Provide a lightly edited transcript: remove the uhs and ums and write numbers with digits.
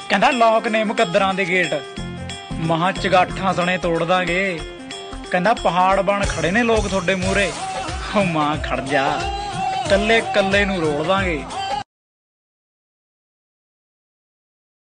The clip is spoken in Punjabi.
ਕਹਿੰਦਾ ਲੋਕ ਨੇ ਮੁਕੱਦਰਾਂ ਦੇ ਗੇਟ, ਮਹਾਂ ਚਗਾਠਾਂ ਸਣੇ ਤੋੜ ਦਾਂਗੇ। ਕਹਿੰਦਾ ਪਹਾੜ ਬਣ ਖੜੇ ਨੇ ਲੋਕ ਤੁਹਾਡੇ ਮੂਹਰੇ, ਹੋ ਮਾਂ ਖੜ ਜਾ, ਕੱਲੇ ਕੱਲੇ ਨੂੰ ਰੋਲ ਦਾਂਗੇ।